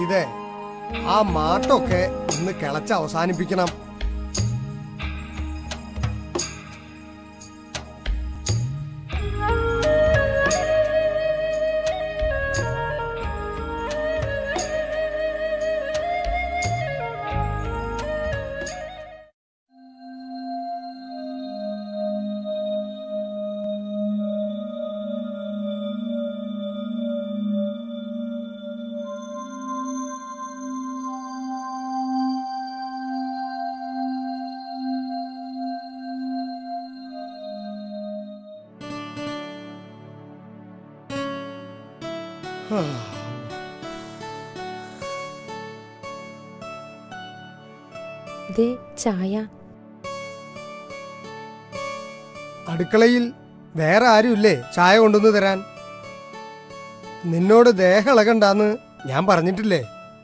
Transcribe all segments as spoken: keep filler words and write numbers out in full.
സംഗീതേ, ആ മാട്ടൊക്കെ ഒന്ന് കിളച്ച് അവസാനിപ്പിക്കണം. ചായ. അടുക്കളയിൽ വേറെ ആരുമില്ലേ ചായ കൊണ്ടുവന്ന് തരാൻ? നിന്നോട് ദേഹം ഇളകണ്ടാന്ന് ഞാൻ പറഞ്ഞിട്ടില്ലേ?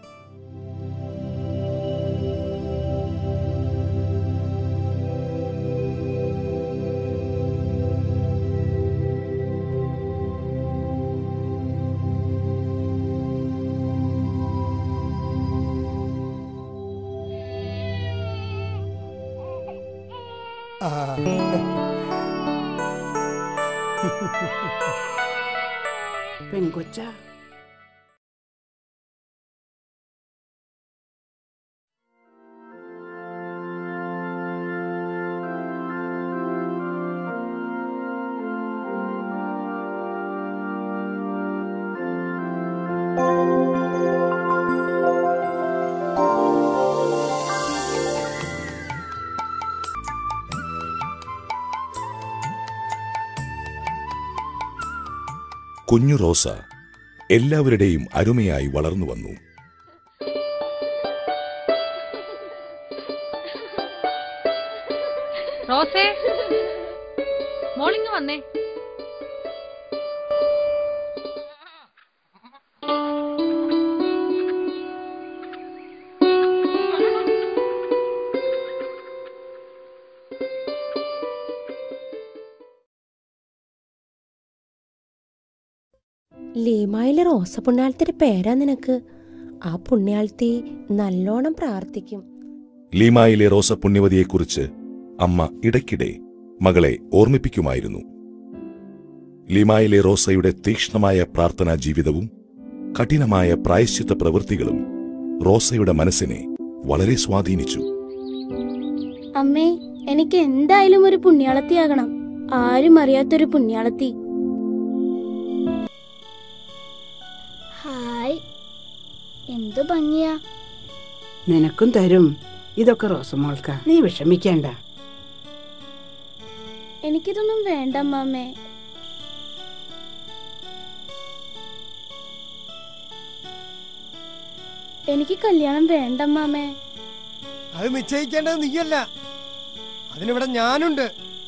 പെൺകൊച്ച കുഞ്ഞു റോസ എല്ലാവരുടെയും അരുമയായി വളർന്നു വന്നു. റോസേ, മോളിങ് വന്നേ. ലീമായിലെ റോസ പുണ്യാളത്തിന്റെ പേരാ നിനക്ക്. ആ പുണ്യാളത്തി നല്ലോണം പ്രാർത്ഥിക്കും. ലീമായിലെ റോസ പുണ്യവതിയെക്കുറിച്ച് അമ്മ ഇടയ്ക്കിടെ മകളെ ഓർമ്മിപ്പിക്കുമായിരുന്നു. ലീമായിലെ റോസയുടെ തീക്ഷ്ണമായ പ്രാർത്ഥനാ ജീവിതവും കഠിനമായ പ്രായശ്ചിത്ത പ്രവൃത്തികളും റോസയുടെ മനസ്സിനെ വളരെ സ്വാധീനിച്ചു. അമ്മേ, എനിക്ക് എന്തായാലും ഒരു പുണ്യാളത്തിയാകണം. ആരും അറിയാത്തൊരു പുണ്യാളത്തി. ഹായ്, എന്തു ഭംഗിയാ. നിനക്കും തരും. ഇതൊക്കെ റോസമോൾക്ക, നീ വിഷമിക്കേണ്ട. എനിക്കിതൊന്നും വേണ്ട അമ്മേ. എനിക്ക് കല്യാണം വേണ്ട അമ്മേ. അത് നിശ്ചയിക്കേണ്ടത് നീയല്ല, അതിനിവിടെ ഞാനുണ്ട്.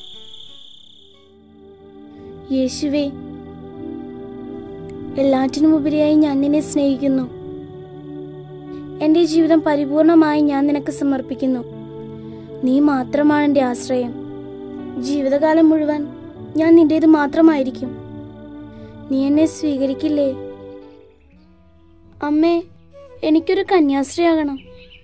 യേശുവേ, എല്ലാറ്റിനും ഉപരിയായി ഞാൻ നിന്നെ സ്നേഹിക്കുന്നു. എന്റെ ജീവിതം പരിപൂർണമായി ഞാൻ നിനക്ക് സമർപ്പിക്കുന്നു. നീ മാത്രമാണ് എന്റെ ആശ്രയം. ജീവിതകാലം മുഴുവൻ ഞാൻ നിന്റേത് മാത്രമായിരിക്കും. നീ എന്നെ സ്വീകരിക്കില്ലേ? അമ്മേ, എനിക്കൊരു കന്യാസ്ത്രീയാകണം.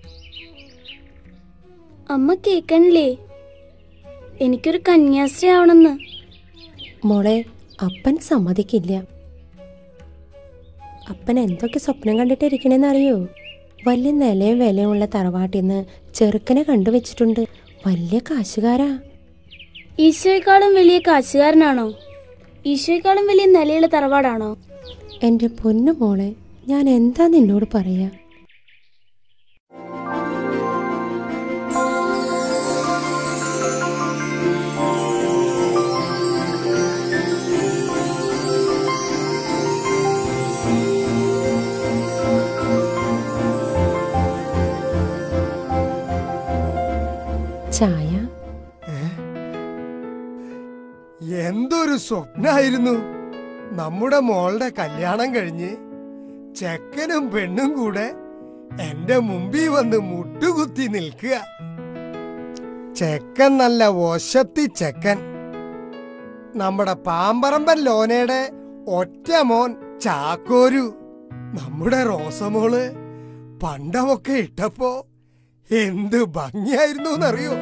അമ്മ കേൾക്കണില്ലേ? എനിക്കൊരു കന്യാസ്ത്രീ ആവണമെന്ന്. മോളെ, അപ്പൻ സമ്മതിക്കില്ല. അപ്പൻ എന്തൊക്കെ സ്വപ്നം കണ്ടിട്ടിരിക്കണേന്ന് അറിയോ? വലിയ നിലയും വിലയുമുള്ള തറവാട്ടിന്ന് ചെറുക്കനെ കണ്ടുവച്ചിട്ടുണ്ട്. വലിയ കാശുകാരാ. ഈശോയെക്കാളും വലിയ കാശുകാരനാണോ? ഈശോയെക്കാളും വലിയ നിലയുള്ള തറവാടാണോ? എന്റെ പൊന്നു മോളെ, ഞാൻ എന്താ നിന്നോട് പറയാ? ചായ. എന്തൊരു സ്വപ്നായിരുന്നു. നമ്മുടെ മോളുടെ കല്യാണം കഴിഞ്ഞ് ചെക്കനും പെണ്ണും കൂടെ എന്റെ മുമ്പിൽ വന്ന് മുട്ടുകുത്തി നിൽക്കുക. ചെക്കൻ നല്ല വശത്തി ചെക്കൻ. നമ്മുടെ പാമ്പറമ്പൻ ലോനയുടെ ഒറ്റ മോൻ ചാക്കോരു. നമ്മുടെ റോസമോള് പണ്ടമൊക്കെ ഇട്ടപ്പോ എന്ത് ഭംഗിയായിരുന്നു എന്നറിയോ?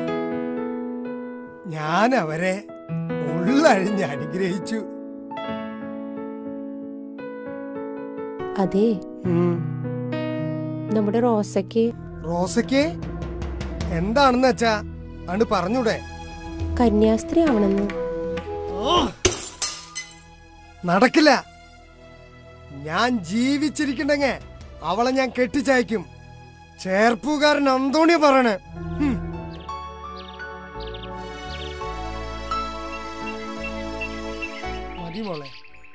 ഞാൻ അവരെ ഉള്ളഴിഞ്ഞ് അനുഗ്രഹിച്ചു. അതെ, നമ്മുടെ റോസയ്ക്ക് റോസയ്ക്ക് എന്താണെന്ന് വെച്ചാ ആണ് പറഞ്ഞൂടെ? കന്യാസ്ത്രീ ആവണമെന്ന്. നടക്കില്ല. ഞാൻ ജീവിച്ചിരിക്കണ്ടെങ്കിൽ അവളെ ഞാൻ കെട്ടിച്ചയക്കും. ചേർപ്പുകാരൻ അന്തോണി പറയണേ. മതി മോളെ.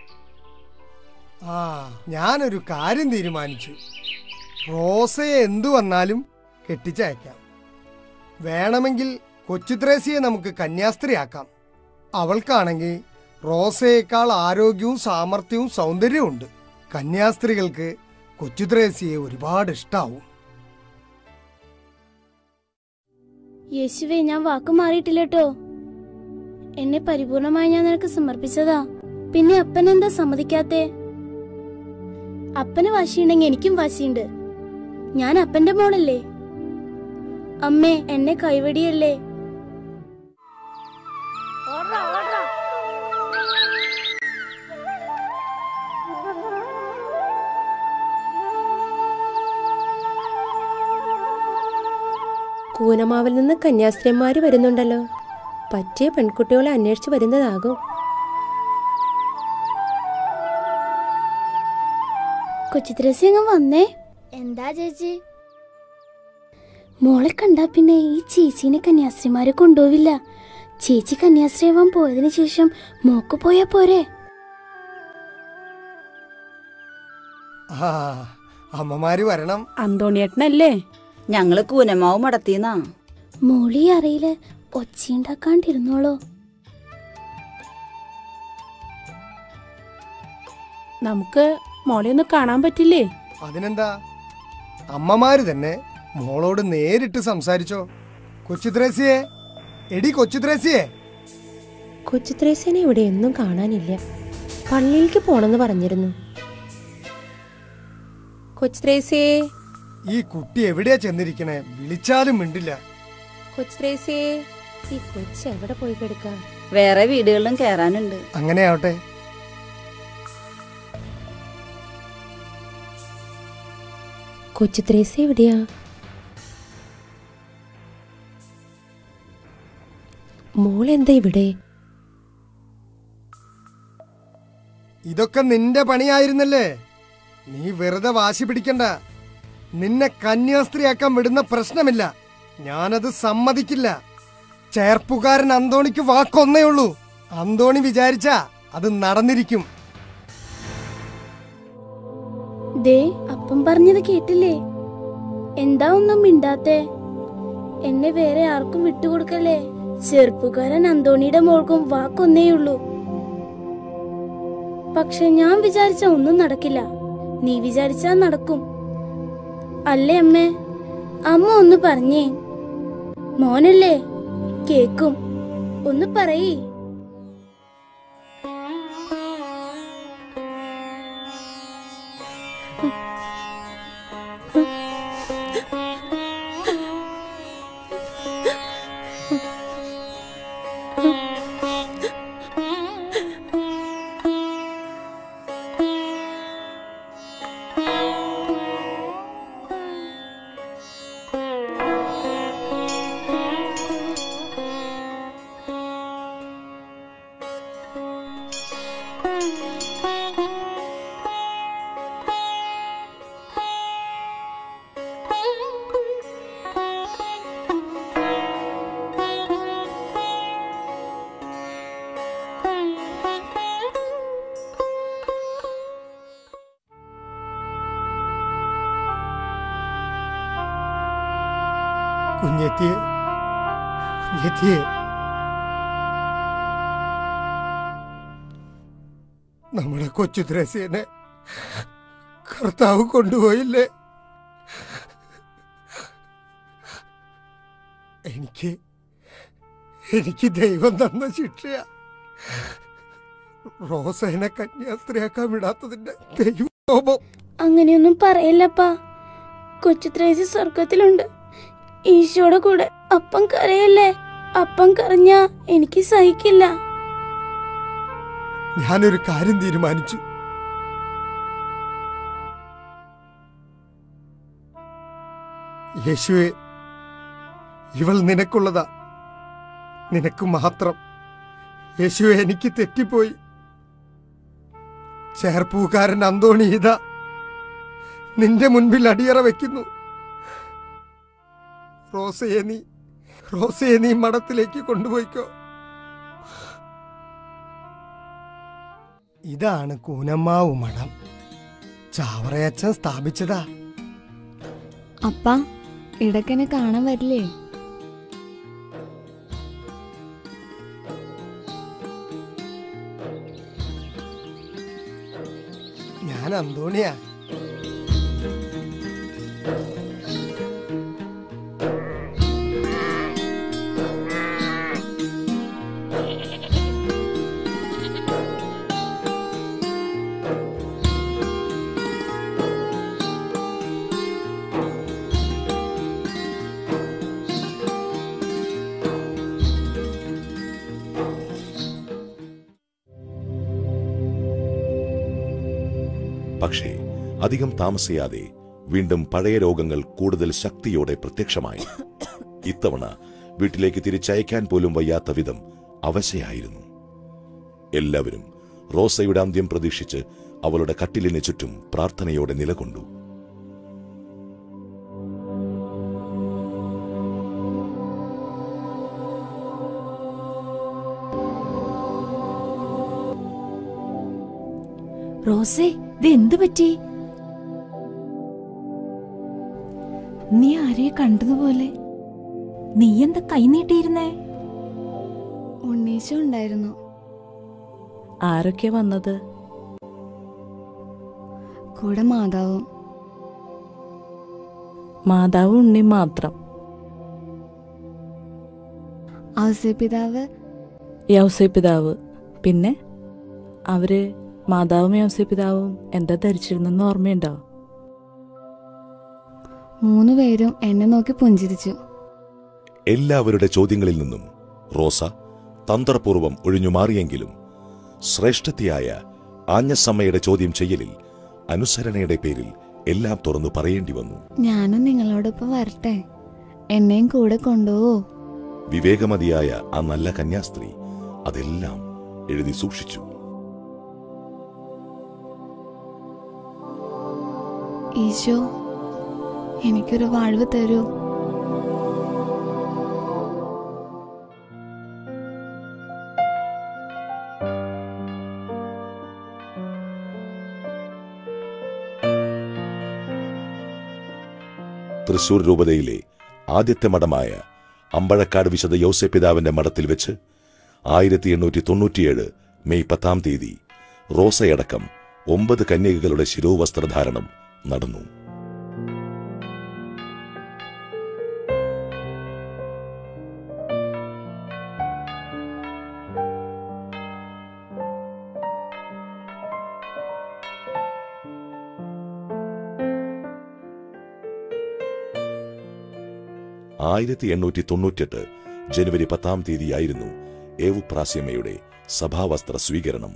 ആ ഞാനൊരു കാര്യം തീരുമാനിച്ചു. റോസയെ എന്തു വന്നാലും കെട്ടിച്ചയക്കാം. വേണമെങ്കിൽ കൊച്ചുത്രേസിയെ നമുക്ക് കന്യാസ്ത്രീയാക്കാം. അവൾക്കാണെങ്കിൽ റോസയേക്കാൾ ആരോഗ്യവും സാമർഥ്യവും സൗന്ദര്യവും ഉണ്ട്. കന്യാസ്ത്രീകൾക്ക് കൊച്ചുത്രേസിയെ ഒരുപാട് ഇഷ്ടാവും. യേശുവേ, ഞാൻ വാക്ക് മാറിയിട്ടില്ലട്ടോ. എന്നെ പരിപൂർണമായി ഞാൻ നിനക്ക് സമർപ്പിച്ചതാ. പിന്നെ അപ്പൻ എന്താ സമ്മതിക്കാത്തെ? അപ്പന് വാശിയുണ്ടെങ്കിൽ എനിക്കും വാശിയുണ്ട്. ഞാൻ അപ്പന്റെ മോളല്ലേ. അമ്മേ, എന്നെ കൈവടിയല്ലേ. കൂനമാവിൽ നിന്ന് കന്യാസ്ത്രീമാര് വരുന്നുണ്ടല്ലോ. പറ്റിയ പെൺകുട്ടികളെ അന്വേഷിച്ച് വരുന്നതാകും. കൊച്ചുത്രേസി അങ്ങ് വന്നേ. എന്താ ചേച്ചി? മോളെ കണ്ടാ പിന്നെ ഈ ചേച്ചീനെ കന്യാസ്ത്രീമാര് കൊണ്ടുപോവില്ല. ചേച്ചി കന്യാസ്ത്രീയാവാൻ പോയതിനു ശേഷം മോക്ക് പോയാ പോരെ? ആ അമ്മമാര് വരണം. അന്തോണിയേട്ടനല്ലേ? ഞങ്ങള് കൂനമാവ് മടത്തീന്നാ. മോളി അറിയില്ല, ഒച്ചയുണ്ടാക്കാണ്ടിരുന്നോളോ. നമുക്ക് മോളെ ഒന്ന് കാണാൻ പറ്റില്ലേ? അതിനെന്താ, അമ്മമാര് തന്നെ മോളോട് നേരിട്ട് സംസാരിച്ചോ. കൊച്ചുത്രേസിയെ, എടി കൊച്ചുത്രേസിയെ. കൊച്ചുത്രേസിനെ ഇവിടെ ഒന്നും കാണാനില്ല. പള്ളിയിലേക്ക് പോണെന്ന് പറഞ്ഞിരുന്നു. കൊച്ചുത്രേസിയെ, ഈ കുട്ടി എവിടെയാ ചെന്നിരിക്കണേ? വിളിച്ചാലും മിണ്ടില്ല. കൊച്ചുത്രേസിയെ, ഈ കൊച്ചു എവിടെ പോയി കിടക്കാം? വേറെ വീടുകളിലും കേറാനുണ്ട്. അങ്ങനെ ആവട്ടെ. കൊച്ചുത്രേസി എവിടെയാ? മോളെന്താ ഇവിടെ? ഇതൊക്കെ നിന്റെ പണിയായിരുന്നല്ലേ. നീ വെറുതെ വാശി പിടിക്കണ്ട. നിന്നെ കന്യാസ്ത്രീയാക്കാൻ വിടുന്ന പ്രശ്നമില്ല. ഞാനത് സമ്മതിക്കില്ല. ചേർപ്പുകാരൻ അന്തോണിക്ക് വാക്കൊന്നേ ഉള്ളൂ. അന്തോണി വിചാരിച്ചാ അത് നടന്നിരിക്കും. ദേ, അപ്പം പറഞ്ഞത് കേട്ടില്ലേ? എന്താ ഒന്നും മിണ്ടാത്തെ? എന്നെ വേറെ ആർക്കും വിട്ടുകൊടുക്കല്ലേ. ചെറുപ്പുകാരൻ അന്തോണിയുടെ മോൾക്കും വാക്കൊന്നേയുള്ളൂ. പക്ഷെ ഞാൻ വിചാരിച്ച ഒന്നും നടക്കില്ല. നീ വിചാരിച്ചാ നടക്കും അല്ലേ അമ്മേ? അമ്മ ഒന്ന് പറഞ്ഞേ. മോനല്ലേ, കേക്കും. ഒന്ന് പറയേ. കുഞ്ഞെത്തിയെ, കുഞ്ഞെത്തിയെ, നമ്മുടെ കൊച്ചുത്രേസിയെ കർത്താവ് കൊണ്ടുപോയില്ലേ? എനിക്ക് എനിക്ക് ദൈവം തന്ന ശിക്ഷയാ. റോസേനെ കന്യാസ്ത്രീയാക്കാൻ വിടാത്തതിന്റെ ദൈവകോപം. അങ്ങനെയൊന്നും പറയല്ലപ്പാ. കൊച്ചു ത്രേസ്യ സ്വർഗത്തിലുണ്ട്. ഈശോയുടെ കൂടെ. അപ്പം കരയല്ലേ? അപ്പം കരഞ്ഞ എനിക്ക് സഹിക്കില്ല. ഞാനൊരു കാര്യം തീരുമാനിച്ചു. യേശുവേ, ഇവൾ നിനക്കുള്ളതാ, നിനക്ക് മാത്രം. യേശുവേ, എനിക്ക് തെറ്റിപ്പോയി. ചേർപ്പൂക്കാരൻ അന്തോണി ഇതാ നിന്റെ മുൻപിൽ അടിയറ വെക്കുന്നു. റോസയെ നീ റോസയെ നീ മഠത്തിലേക്ക് കൊണ്ടുപോയിക്കോ. ഇതാണ് കൂനമ്മാവ് മഠം. ചാവറയച്ചൻ സ്ഥാപിച്ചതാ. അപ്പ ഇടയ്ക്കെന്നെ കാണാൻ വരില്ലേ? ഞാൻ അന്തോണിയാ. പക്ഷേ അധികം താമസിയാതെ വീണ്ടും പഴയ രോഗങ്ങൾ കൂടുതൽ ശക്തിയോടെ പ്രത്യക്ഷമായി. ഇത്തവണ വീട്ടിലേക്ക് തിരിച്ചയക്കാൻ പോലും വയ്യാത്ത വിധം അവശയായിരുന്നു. എല്ലാവരും റോസയുടെ അന്ത്യം പ്രതീക്ഷിച്ച് അവളുടെ കട്ടിലിന് ചുറ്റും പ്രാർത്ഥനയോടെ നിലകൊണ്ടു. റോസേ, ഇത് എന്തു പറ്റി? നീ ആരെയെ കണ്ടതുപോലെ. നീ എന്താ കൈനീട്ടിയിരുന്നേ? ഉണ്ണീശോ ഉണ്ടായിരുന്നു. ആരൊക്കെ വന്നത്? കൂടെ മാതാവും. മാതാവും ഉണ്ണി മാത്രം? ഔസേപ്പിതാവ്. യൗസേപ്പിതാവ്. പിന്നെ അവര് മാതാവും യൗസേപ്പിതാവും എന്താ ധരിച്ചിരുന്നെന്ന് ഓർമ്മയുണ്ടോ? മൂന്നു പേരും എന്നെ നോക്കി പുഞ്ചിരിച്ചു. എല്ലാവരുടെ ചോദ്യങ്ങളിൽ നിന്നും റോസ തന്ത്രപൂർവം ഒഴിഞ്ഞുമാറിയെങ്കിലും ശ്രേഷ്ഠത്തിയായ ആഞ്ഞസമ്മയുടെ ചോദ്യം ചെയ്യലിൽ അനുസരണയുടെ പേരിൽ എല്ലാം തുറന്നു പറയേണ്ടി വന്നു. ഞാനും നിങ്ങളോടൊപ്പം വരട്ടെ? എന്നെയും കൂടെ കൊണ്ടുപോവോ? വിവേകമതിയായ ആ നല്ല കന്യാസ്ത്രീ അതെല്ലാം എഴുതി സൂക്ഷിച്ചു. ഈശോ, എനിക്കൊരു വാഴ്വ് തരൂ. തൃശൂർ രൂപതയിലെ ആദ്യത്തെ മഠമായ അമ്പഴക്കാട് വിശുദ്ധ യൗസേപ്പിതാവിന്റെ മഠത്തിൽ വെച്ച് ആയിരത്തി എണ്ണൂറ്റി തൊണ്ണൂറ്റിയേഴ് മെയ് പത്താം തീയതി റോസയടക്കം ഒമ്പത് കന്യകകളുടെ ശിരോവസ്ത്രധാരണം നടന്നു. ആയിരത്തി എണ്ണൂറ്റി തൊണ്ണൂറ്റെട്ട് ജനുവരി പത്താം തീയതിയായിരുന്നു ഏവുപ്രാസ്യമയുടെ സഭാവസ്ത്ര സ്വീകരണം.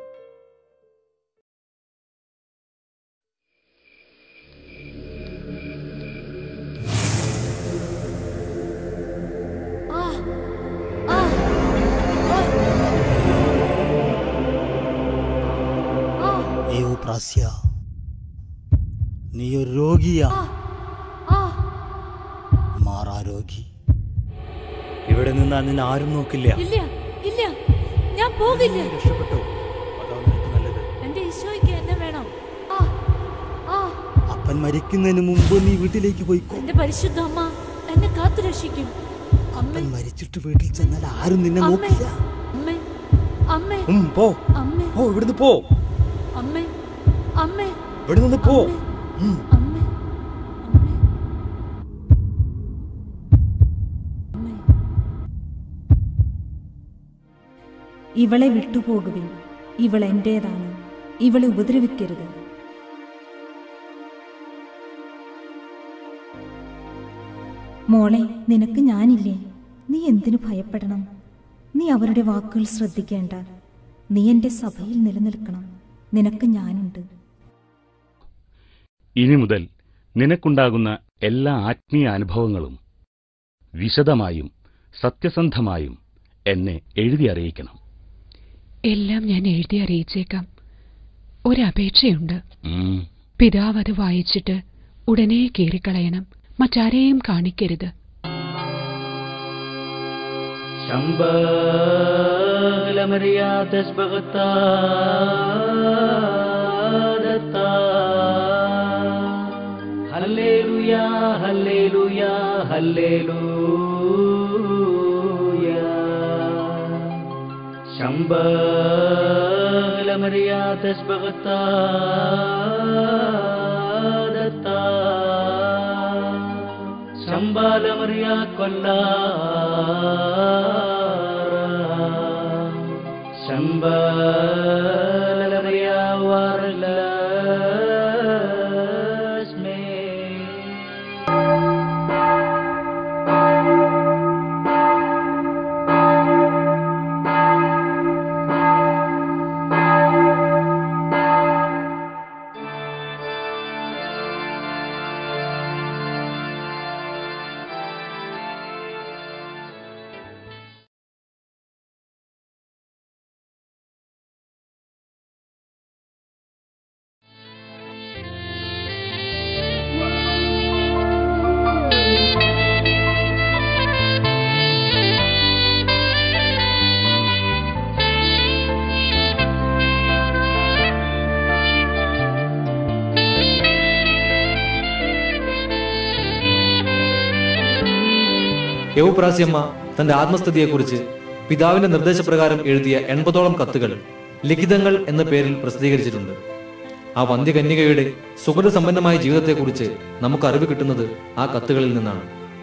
ഏവുപ്രാസ്യ, നീയൊരു രോഗിയാ. മാറാരോഗി. ഇവിടെ നിന്ന് നിന്നെ ആരും നോക്കില്ല. ഇല്ല ഇല്ല, ഞാൻ പോകില്ല. രക്ഷപ്പെട്ടു. അതാ നിനക്ക് നല്ലത്. എന്റെ ഈശോയ്ക്ക് എന്നെ വേണം. അപ്പൻ മരിക്കുന്നതിന് മുമ്പ് നീ വീട്ടിലേക്ക് പോയിക്കോ. എന്റെ പരിശുദ്ധ അമ്മ എന്നെ കാത്തു രക്ഷിക്കും. അപ്പൻ മരിച്ചിട്ട് വീട്ടിൽ ചെന്നാൽ ആരും നിന്നെ നോക്കില്ല. അമ്മേ, അമ്മേ, ഉം, പോ അമ്മേ, പോ, ഇവിടുന്ന് പോ. അമ്മേ, അമ്മേ, ഇവിടെ നിന്ന് പോ. ഉം. അമ്മേ, അമ്മേ. ഇവളെ വിട്ടുപോകുവിൻ. ഇവൾ എന്റേതാണ്. ഇവളെ ഉപദ്രവിക്കരുത്. മോളെ, നിനക്ക് ഞാനില്ലേ? നീ എന്തിനു ഭയപ്പെടണം? നീ അവരുടെ വാക്കുകൾ ശ്രദ്ധിക്കേണ്ട. നീ എൻ്റെ സഭയിൽ നിലനിൽക്കണം. നിനക്ക് ഞാനുണ്ട്. ഇനി മുതൽ നിനക്കുണ്ടാകുന്ന എല്ലാ ആത്മീയ അനുഭവങ്ങളും വിശദമായും സത്യസന്ധമായും എന്നെ എഴുതി അറിയിക്കണം. എല്ലാം ഞാൻ എഴുതി അറിയിച്ചേക്കാം. ഒരപേക്ഷയുണ്ട്. പിതാവ് അത് വായിച്ചിട്ട് ഉടനെ കീറിക്കളയണം. മറ്റാരെയും കാണിക്കരുത്. ഹല്ലേലൂയാ ഹല്ലേലൂയാ ഹല്ലേലൂയാ ശംബല മരിയാ തസ്ബഗതാ ദത്താ ശംബല മരിയാ കൊല്ലാര ശംബല മരിയാ വാർല യൗപ്രാസ്യമ്മ തന്റെ ആത്മസ്ഥിതിയെക്കുറിച്ച് പിതാവിന്റെ നിർദ്ദേശപ്രകാരം എഴുതിയ എൺപതോളം കത്തുകൾ ലിഖിതങ്ങൾ എന്ന പേരിൽ പ്രസിദ്ധീകരിച്ചിട്ടുണ്ട്. ആ വന്ധ്യകന്യകയുടെ സുഖസമ്പന്നമായ ജീവിതത്തെക്കുറിച്ച് നമുക്ക് അറിവ് കിട്ടുന്നത് ആ കത്തുകളിൽ നിന്നാണ്.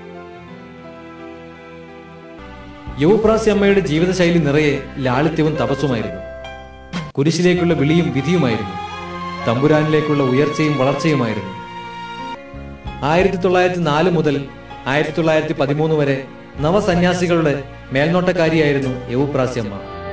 യൗപ്രാസ്യമ്മയുടെ ജീവിതശൈലി നിറയെ ലാളിത്യവും തപസ്സുമായിരുന്നു. കുരിശിലേക്കുള്ള വിളിയും വിധിയുമായിരുന്നു. തമ്പുരാനിലേക്കുള്ള ഉയർച്ചയും വളർച്ചയുമായിരുന്നു. ആയിരത്തി തൊള്ളായിരത്തി നാല് മുതൽ ആയിരത്തി തൊള്ളായിരത്തി പതിമൂന്ന് വരെ നവസന്യാസികളുടെ മേൽനോട്ടക്കാരിയായിരുന്നു യൗപ്രാസ്യമ്മ.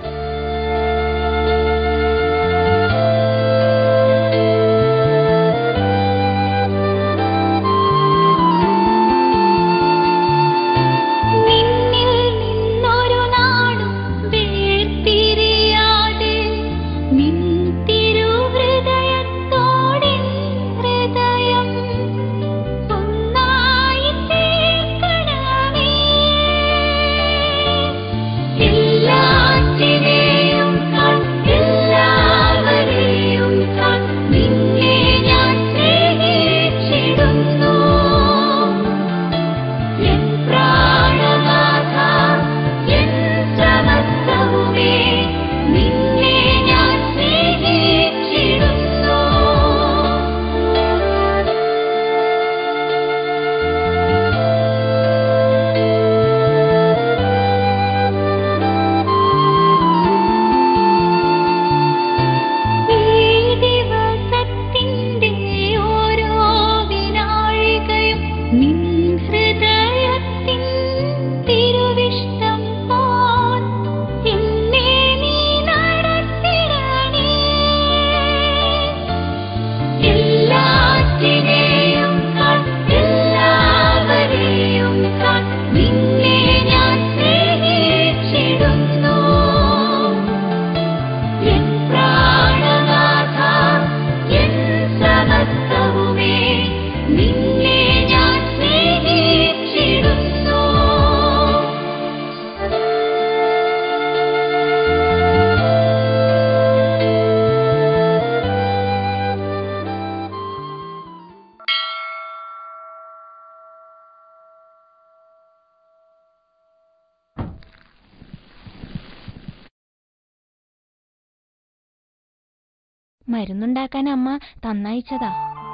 മരുന്നുണ്ടാക്കാൻ അമ്മ തന്നയച്ചതാ.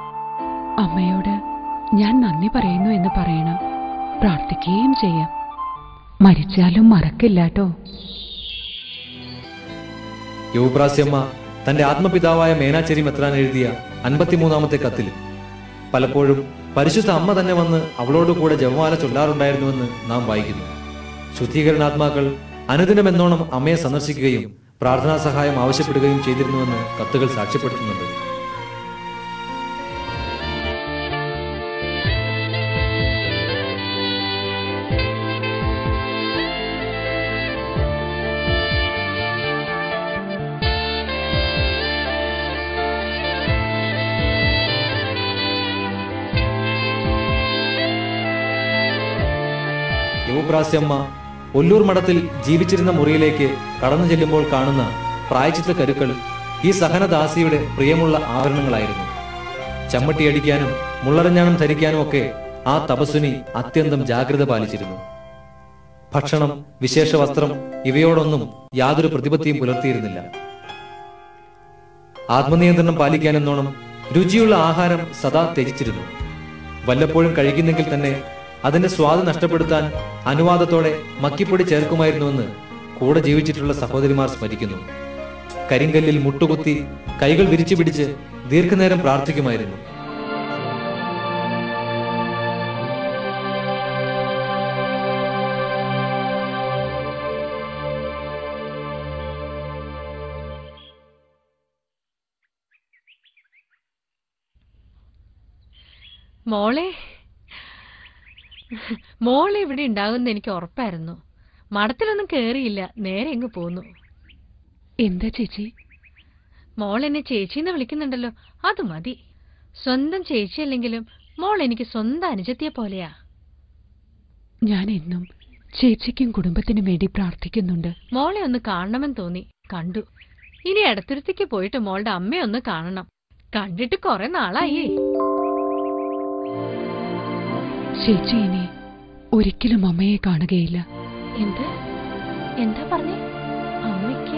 അമ്മയോട് ഞാൻ നന്ദി പറയുന്നു എന്ന് പറയണം. പ്രാർത്ഥിക്കുകയും ചെയ്യാം. മരിച്ചാലും മറക്കില്ലാട്ടോ. യൗപ്രാസ്യമ്മ തന്റെ ആത്മപിതാവായ മേനാച്ചേരി മെത്രാൻ എഴുതിയ അൻപത്തിമൂന്നാമത്തെ കത്തിൽ പലപ്പോഴും പരിശുദ്ധ അമ്മ തന്നെ വന്ന് അവളോട് കൂടെ ജപമാല ചൊല്ലാറുണ്ടായിരുന്നുവെന്ന് നാം വായിക്കുന്നു. ശുദ്ധീകരണാത്മാക്കൾ അനുദിനം എന്നോണം അമ്മയെ സന്ദർശിക്കുകയും പ്രാർത്ഥനാ സഹായം ആവശ്യപ്പെടുകയും ചെയ്തിരുന്നുവെന്ന് കത്തുകൾ സാക്ഷ്യപ്പെടുത്തുന്നുണ്ട്. യൗപ്രാസ്യമ്മ ഒല്ലൂർ മഠത്തിൽ ജീവിച്ചിരുന്ന മുറിയിലേക്ക് കടന്നു ചെല്ലുമ്പോൾ കാണുന്ന പ്രായച്ചിത്ത കരുക്കൾ ഈ സഹനദാസിയുടെ പ്രിയമുള്ള ആഭരണങ്ങളായിരുന്നു. ചമ്മട്ടിയടിക്കാനും മുള്ളരഞ്ഞാണം ധരിക്കാനും ഒക്കെ ആ തപസ്വിനി അത്യന്തം ജാഗ്രത പാലിച്ചിരുന്നു. ഭക്ഷണം, വിശേഷ വസ്ത്രം ഇവയോടൊന്നും യാതൊരു പ്രതിപത്തിയും പുലർത്തിയിരുന്നില്ല. ആത്മനിയന്ത്രണം പാലിക്കാനെന്നോണം രുചിയുള്ള ആഹാരം സദാ ത്യജിച്ചിരുന്നു. വല്ലപ്പോഴും കഴിക്കുന്നെങ്കിൽ തന്നെ അതിന്റെ സ്വാദ് നഷ്ടപ്പെടുത്താൻ അനുവാദത്തോടെ മക്കിപ്പൊടി ചേർക്കുമായിരുന്നുവെന്ന് കൂടെ ജീവിച്ചിട്ടുള്ള സഹോദരിമാർ സ്മരിക്കുന്നു. കരിങ്കല്ലിൽ മുട്ടുകുത്തി കൈകൾ വിരിച്ചു പിടിച്ച് ദീർഘനേരം പ്രാർത്ഥിക്കുമായിരുന്നു. മോളെ മോളെ ഇവിടെ ഉണ്ടാകുമെന്ന് എനിക്ക് ഉറപ്പായിരുന്നു. മഠത്തിലൊന്നും കേറിയില്ല, നേരെ എങ്ങ് പോന്നു. എന്താ ചേച്ചി? മോൾ എന്നെ ചേച്ചിന്ന് വിളിക്കുന്നുണ്ടല്ലോ, അത് മതി. സ്വന്തം ചേച്ചിയല്ലെങ്കിലും മോൾ എനിക്ക് സ്വന്തം അനുജത്തിയെ പോലെയാ. ഞാൻ എന്നും ചേച്ചിക്കും കുടുംബത്തിനും വേണ്ടി പ്രാർത്ഥിക്കുന്നുണ്ട്. മോളെ ഒന്ന് കാണണമെന്ന് തോന്നി, കണ്ടു. ഇനി അടുത്തുരുത്തിക്ക് പോയിട്ട് മോളുടെ അമ്മയെ ഒന്ന് കാണണം. കണ്ടിട്ട് കുറെ നാളായി. ചേച്ചി ഇനി ഒരിക്കലും അമ്മയെ കാണുകയില്ല. എന്ത്? എന്താ പറഞ്ഞേ? അമ്മയ്ക്ക്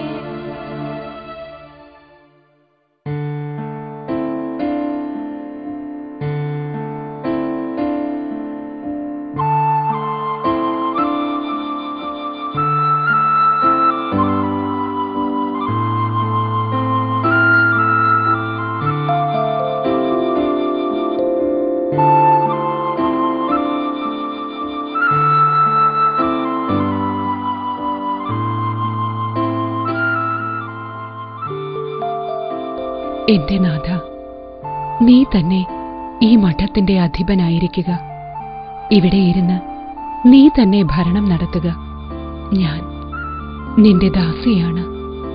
എന്റെ നാഥ, നീ തന്നെ ഈ മഠത്തിന്റെ അധിപനായിരിക്കുക. ഇവിടെ ഇരുന്ന് നീ തന്നെ ഭരണം നടത്തുക. ഞാൻ നിന്റെ ദാസിയാണ്.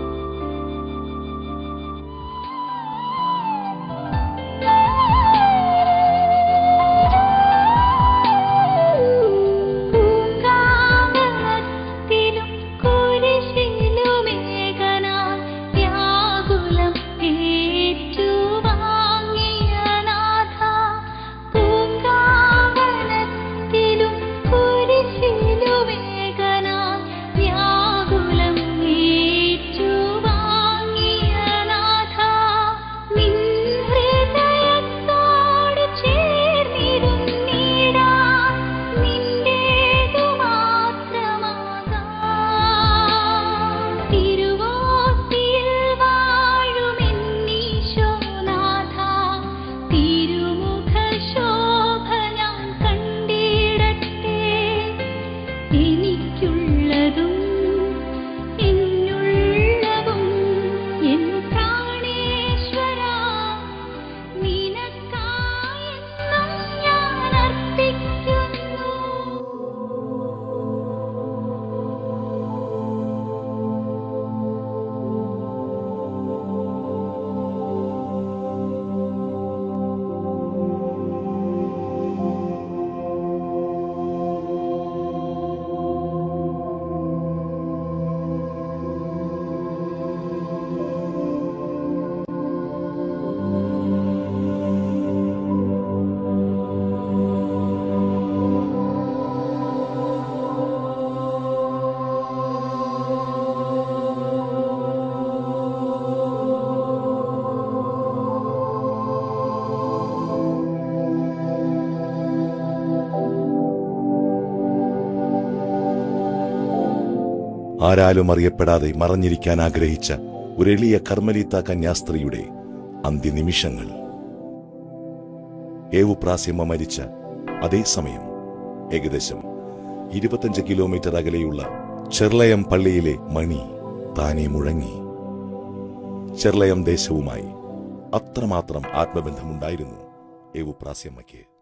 ആരാലും അറിയപ്പെടാതെ മറഞ്ഞിരിക്കാൻ ആഗ്രഹിച്ച ഒരു എളിയ കർമ്മലീത്ത കന്യാസ്ത്രീയുടെ അന്ത്യനിമിഷങ്ങൾ. ഏവുപ്രാസ്യമ്മ മരിച്ച അതേ സമയം ഏകദേശം ഇരുപത്തഞ്ച് കിലോമീറ്റർ അകലെയുള്ള ചെർളയം പള്ളിയിലെ മണി താനെ മുഴങ്ങി. ചെർളയം ദേശവുമായി അത്രമാത്രം ആത്മബന്ധമുണ്ടായിരുന്നു ഏവുപ്രാസ്യമ്മയ്ക്ക്.